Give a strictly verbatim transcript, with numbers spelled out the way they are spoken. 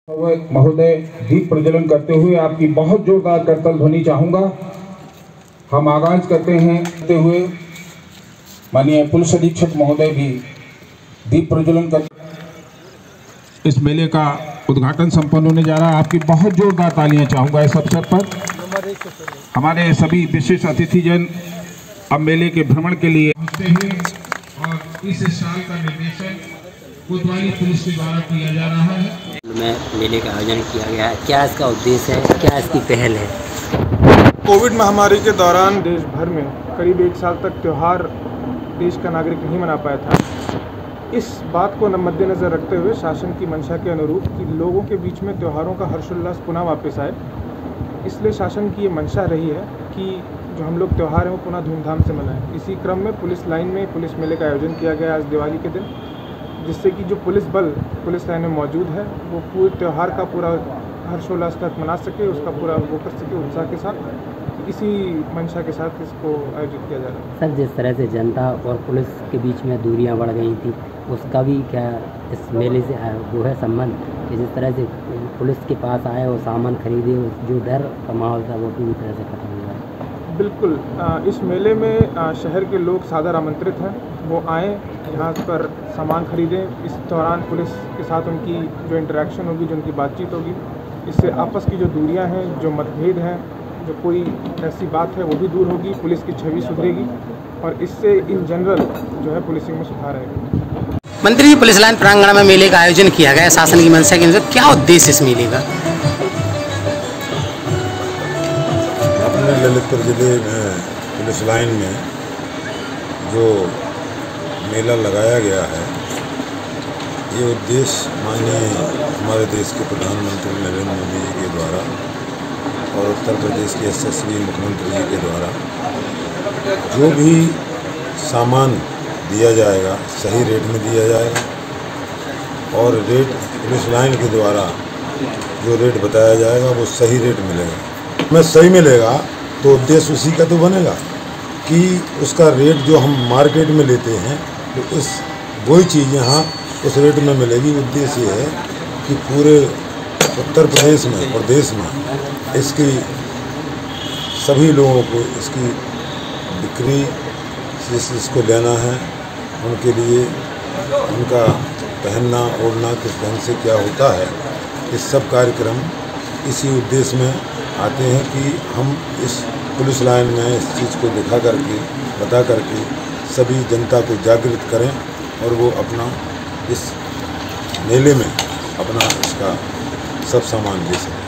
महोदय दीप प्रज्वलन करते हुए आपकी बहुत जोरदार करतल ध्वनि चाहूंगा। हम आगाज करते हैं करते हुए माननीय पुलिस अधीक्षक महोदय भी दीप प्रज्वलन कर इस मेले का उद्घाटन संपन्न होने जा रहा है। आपकी बहुत जोरदार तालियां चाहूंगा इस अवसर पर। हमारे सभी विशेष अतिथिजन अब मेले के भ्रमण के लिए पहुंचते हुए और इस साल का निर्देशन कोतवाली पुलिस के द्वारा किया जा रहा है। में मेले का आयोजन किया गया है, क्या इसका उद्देश्य है, क्या इसकी पहल है? कोविड महामारी के दौरान देश भर में करीब एक साल तक त्यौहार देश का नागरिक नहीं मना पाया था। इस बात को मद्देनज़र रखते हुए शासन की मंशा के अनुरूप कि लोगों के बीच में त्योहारों का हर्षोल्लास पुनः वापस आए, इसलिए शासन की ये मंशा रही है कि जो हम लोग त्यौहार हैं वो पुनः धूमधाम से मनाएं। इसी क्रम में पुलिस लाइन में पुलिस मेले का आयोजन किया गया आज दिवाली के दिन, जिससे कि जो पुलिस बल पुलिस लाइन में मौजूद है वो पूरे त्यौहार का पूरा हर्षोल्लास तक मना सके, उसका पूरा वो कर सके उत्साह के साथ। इसी मंशा के साथ इसको आयोजित किया जा रहा है। सर, जिस तरह से जनता और पुलिस के बीच में दूरियां बढ़ गई थी, उसका भी क्या इस मेले से वो है संबंध कि जिस तरह से पुलिस के पास आए और सामान खरीदे, जो डर का माहौल था वो पूरी तरह से खत्म हुआ है? बिल्कुल, इस मेले में शहर के लोग सादर आमंत्रित हैं, वो आएँ यहाँ पर सामान खरीदें। इस दौरान पुलिस के साथ उनकी जो इंटरेक्शन होगी, जो उनकी बातचीत होगी, इससे आपस की जो दूरियां हैं, जो मतभेद हैं, जो कोई ऐसी बात है वो भी दूर होगी, पुलिस की छवि सुधरेगी और इससे इन जनरल जो है पुलिसिंग में सुधार आएगा। मंत्री जी, पुलिस लाइन प्रांगण में मेले का आयोजन किया गया शासन की मंशा के अनुसार, क्या उद्देश्य इस मेले का? अपने ललितपुर जिले में पुलिस लाइन में जो मेला लगाया गया है, ये उद्देश्य माननीय हमारे देश के प्रधानमंत्री नरेंद्र मोदी जी के द्वारा और उत्तर प्रदेश के यशस्वी मुख्यमंत्री जी के द्वारा जो भी सामान दिया जाएगा सही रेट में दिया जाएगा और रेट पुलिस लाइन के द्वारा जो रेट बताया जाएगा वो सही रेट मिलेगा। में सही मिलेगा तो उद्देश्य उसी का तो बनेगा कि उसका रेट जो हम मार्केट में लेते हैं तो इस वही चीज़ यहाँ उस रेट में मिलेगी। उद्देश्य ये है कि पूरे उत्तर प्रदेश में और देश में इसकी सभी लोगों को इसकी बिक्री जिस इसको लेना है उनके लिए उनका पहनना ओढ़ना किस ढंग से क्या होता है, इस सब कार्यक्रम इसी उद्देश्य में आते हैं कि हम इस पुलिस लाइन में इस चीज़ को दिखा करके बता करके सभी जनता को जागृत करें और वो अपना इस मेले में अपना इसका सब सामान ले सकें।